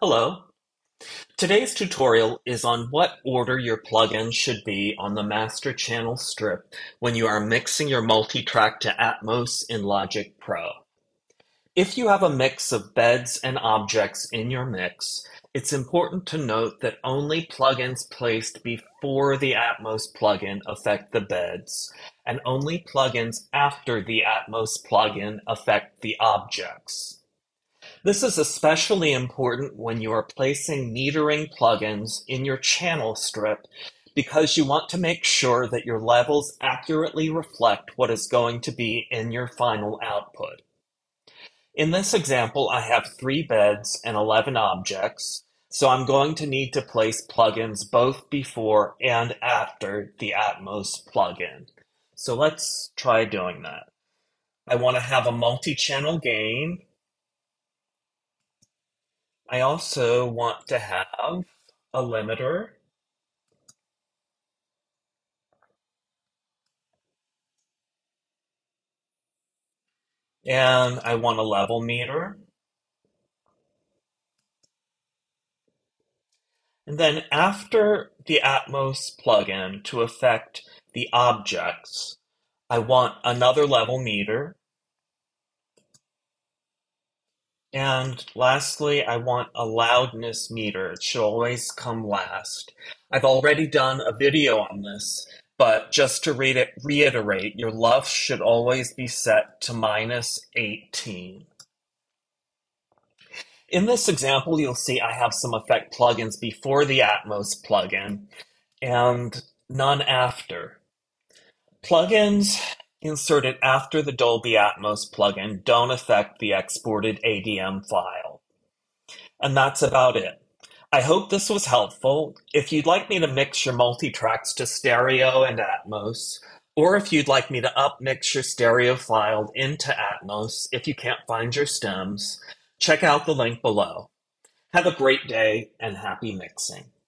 Hello. Today's tutorial is on what order your plugins should be on the master channel strip when you are mixing your multitrack to Atmos in Logic Pro. If you have a mix of beds and objects in your mix, it's important to note that only plugins placed before the Atmos plugin affect the beds, and only plugins after the Atmos plugin affect the objects. This is especially important when you are placing metering plugins in your channel strip because you want to make sure that your levels accurately reflect what is going to be in your final output. In this example, I have 3 beds and 11 objects, so I'm going to need to place plugins both before and after the Atmos plugin. So let's try doing that. I want to have a multi-channel gain. I also want to have a limiter, and I want a level meter. And then after the Atmos plugin to affect the objects, I want another level meter. And lastly, I want a loudness meter. It should always come last. I've already done a video on this, but just to reiterate, your LUFS should always be set to -18. In this example, you'll see I have some effect plugins before the Atmos plugin and none after. Plugins inserted after the Dolby Atmos plugin don't affect the exported ADM file. And that's about it. I hope this was helpful. If you'd like me to mix your multi-tracks to stereo and Atmos, or if you'd like me to upmix your stereo file into Atmos if you can't find your stems, check out the link below. Have a great day and happy mixing.